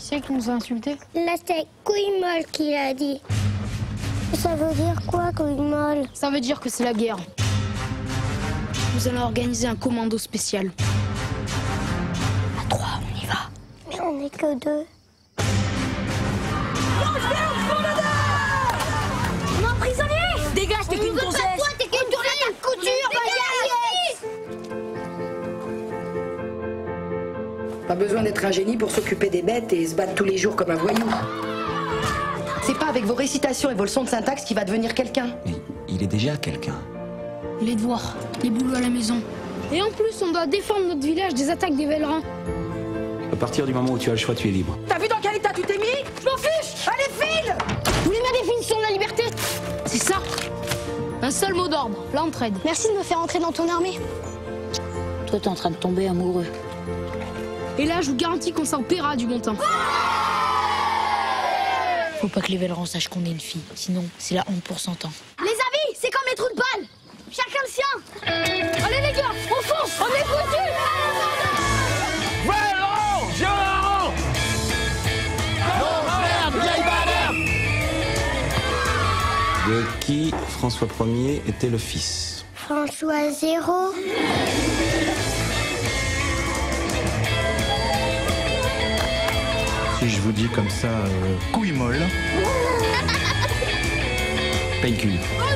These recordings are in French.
Qui c'est qui nous a insultés? Là, c'est couille molle qui l'a dit. Ça veut dire quoi, couille molle? Ça veut dire que c'est la guerre. Nous allons organiser un commando spécial. À 3, on y va. Mais on n'est que 2. Mon prisonnier! Dégage, t'es qu'une gonzesse! Toi, t'es qu'une tournée à couture, Pas besoin d'être un génie pour s'occuper des bêtes et se battre tous les jours comme un voyou. C'est pas avec vos récitations et vos leçons de syntaxe qu'il va devenir quelqu'un. Mais il est déjà quelqu'un. Les devoirs, les boulots à la maison. Et en plus, on doit défendre notre village des attaques des Vellerins. À partir du moment où tu as le choix, tu es libre. T'as vu dans quel état tu t'es mis? Je m'en fiche! Allez, file! Vous voulez ma définition de la liberté? C'est ça. Un seul mot d'ordre, l'entraide. Merci de me faire entrer dans ton armée. Toi, t'es en train de tomber amoureux. Et là, je vous garantis qu'on s'en paiera du bon temps. Faut pas que les Vellerins sachent qu'on est une fille, sinon c'est la honte pour 100 ans. Les amis, c'est comme les trous de balle. Chacun le sien. Allez les gars, on fonce, on est foutus. De qui François Ier était le fils? François Zéro. Si je vous dis comme ça, couille molle. Pécule.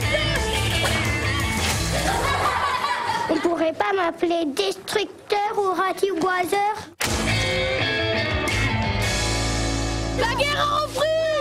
On pourrait pas m'appeler destructeur ou ratiboiseur? La guerre a repris.